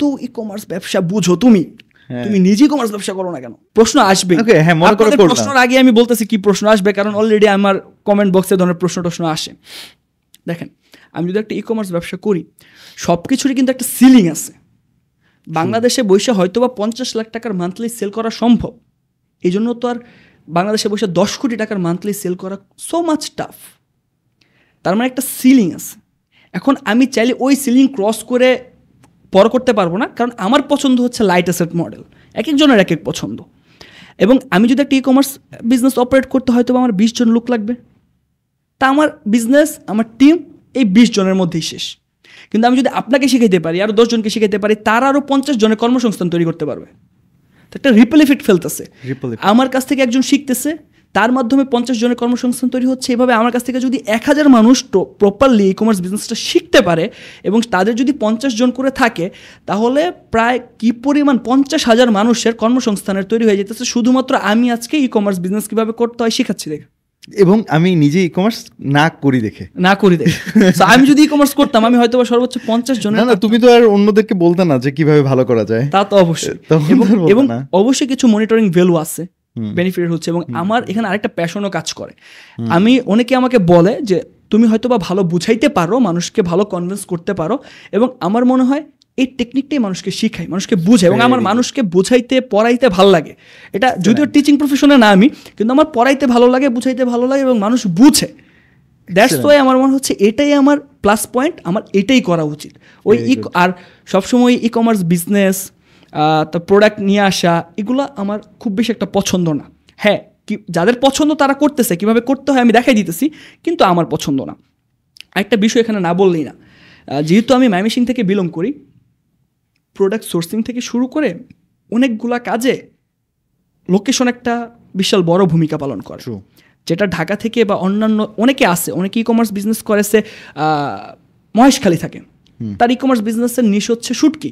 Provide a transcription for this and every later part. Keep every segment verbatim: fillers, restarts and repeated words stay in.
E commerce ব্যবসা বুঝো তুমি, তুমি নিজে কমার্স ব্যবসা করো না কেন? প্রশ্ন আসবে। প্রশ্নের আগে আমি বলতেছি কি প্রশ্ন আসবে, কারণ অলরেডি আমার কমেন্ট বক্সে ধরনের প্রশ্ন টশ্ন আসে। দেখেন, আমি যদি একটা ই কমার্স ব্যবসা করি, সব কিছুরই কিন্তু একটা সিলিং আছে। বাংলাদেশে বসে হয়তো বা পঞ্চাশ লাখ টাকার মান্থলি সেল করা সম্ভব, এই জন্য তো আর বাংলাদেশে বসে দশ কোটি টাকার মান্থলি সেল করা সো মাচ টাফ। তার মানে একটা সিলিং আছে। এখন আমি চাইলে ওই সিলিং ক্রস করে পর করতে পারবো না, কারণ আমার পছন্দ হচ্ছে লাইট অ্যাসেট মডেল, এক একজনের এক এক পছন্দ। এবং আমি যদি একটা ই কমার্স বিজনেস অপারেট করতে হয়তো আমার বিশ জন লোক লাগবে, তা আমার বিজনেস, আমার টিম এই বিশ জনের মধ্যেই শেষ। কিন্তু আমি যদি আপনাকে শিখাইতে পারি, আরও দশজনকে শিখাইতে পারি, তারা আরও পঞ্চাশ জনের কর্মসংস্থান তৈরি করতে পারবে। একটা রিপল ইফেক্ট ফেলতেছে। আমার কাছ থেকে একজন শিখতেছে, তার মাধ্যমে পঞ্চাশ জনের কর্মসংস্থান তৈরি হচ্ছে। এভাবে আমার কাছ থেকে যদি এক হাজার মানুষ প্রপারলি ই কমার্স বিজনেসটা শিখতে পারে এবং তাদের যদি পঞ্চাশ জন করে থাকে, তাহলে প্রায় কি পরিমাণ পঞ্চাশ হাজার মানুষের কর্মসংস্থানের তৈরি হয়ে যেতেছে, শুধুমাত্র আমি আজকে ই কমার্স বিজনেস কীভাবে করতে হয় শেখাচ্ছি দেখে। এবং আমি নিজে ই কমার্স না করি দেখে না করি দেখে আমি যদি ই কমার্স করতাম, আমি হয়তো সর্বোচ্চ পঞ্চাশ জন। না, তুমি তো আর অন্যদেরকে বলতে না যে কিভাবে ভালো করা যায়। তা তো অবশ্যই, এবং অবশ্যই কিছু মনিটরিং ভ্যালু আছে, বেনিফিট হচ্ছে। এবং আমার এখানে আরেকটা প্যাশনও কাজ করে। আমি অনেকে আমাকে বলে যে তুমি হয়তো বা ভালো বুঝাইতে পারো, মানুষকে ভালো কনভিন্স করতে পারো, এবং আমার মনে হয় এই টেকনিকটাই মানুষকে শিখায়, মানুষকে বুঝায়, এবং আমার মানুষকে বুঝাইতে পড়াইতে ভালো লাগে। এটা যদিও টিচিং প্রফেশনে না আমি, কিন্তু আমার পড়াইতে ভালো লাগে, বুঝাইতে ভালো লাগে, এবং মানুষ বুঝে। দ্যাটস ওয়াই আমার মনে হচ্ছে এটাই আমার প্লাস পয়েন্ট, আমার এটাই করা উচিত। ওই ই আর সবসময় ই কমার্স বিজনেস, তো প্রোডাক্ট নিয়ে আসা, এগুলো আমার খুব বেশি একটা পছন্দ না। হ্যাঁ, কি যাদের পছন্দ তারা করতেছে, কীভাবে করতে হয় আমি দেখাই দিতেছি, কিন্তু আমার পছন্দ না। একটা বিষয় এখানে না বললেই না, যেহেতু আমি ময়মনসিং থেকে বিলং করি, প্রোডাক্ট সোর্সিং থেকে শুরু করে অনেকগুলা কাজে লোকেশন একটা বিশাল বড় ভূমিকা পালন করে, যেটা ঢাকা থেকে বা অন্যান্য অনেকে আছে, অনেকে ই কমার্স বিজনেস করেছে মহেশখালী থাকে, তার ই কমার্স বিজনেসের নিশ হচ্ছে শুটকি।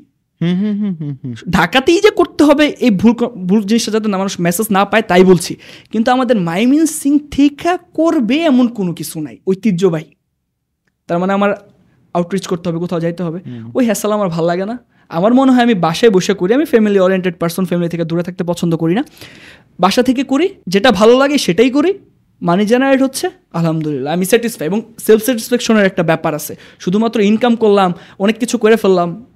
ঢাকাতেই যে করতে হবে এই ভুল ভুল জিনিসটা যাতে না মানুষ মেসেজ না পায় তাই বলছি, কিন্তু আমাদের ময়মনসিং থেকে করবে এমন কোনো কিছু নাই ঐতিহ্যবাহী। তার মানে আমার আউটরিচ করতে হবে, কোথাও যাইতে হবে, ওই হ্যাসেল আমার ভালো লাগে না। আমার মনে হয় আমি বাসায় বসে করি, আমি ফ্যামিলি ওরিয়েন্টেড পার্সন, ফ্যামিলি থেকে দূরে থাকতে পছন্দ করি না, বাসা থেকে করি, যেটা ভালো লাগে সেটাই করি, মানি জেনারেট হচ্ছে, আলহামদুলিল্লাহ আমি স্যাটিসফাই। এবং সেলফ স্যাটিসফ্যাকশনের একটা ব্যাপার আছে, শুধুমাত্র ইনকাম করলাম, অনেক কিছু করে ফেললাম,